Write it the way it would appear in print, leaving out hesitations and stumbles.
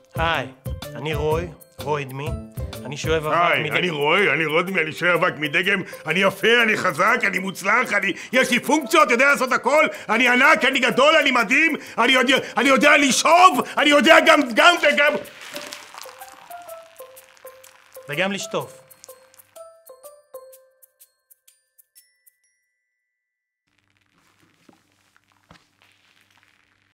היי, אני רוי דמי. אני שואב אבק מדגם. היי, אני רודמי, אני שואב אבק מדגם. אני יפה, אני חזק, אני מוצלח, יש לי פונקציות, יודע לעשות הכל. אני ענק, אני גדול, אני מדהים. אני יודע לשאוב, אני יודע גם וגם. וגם לשטוף.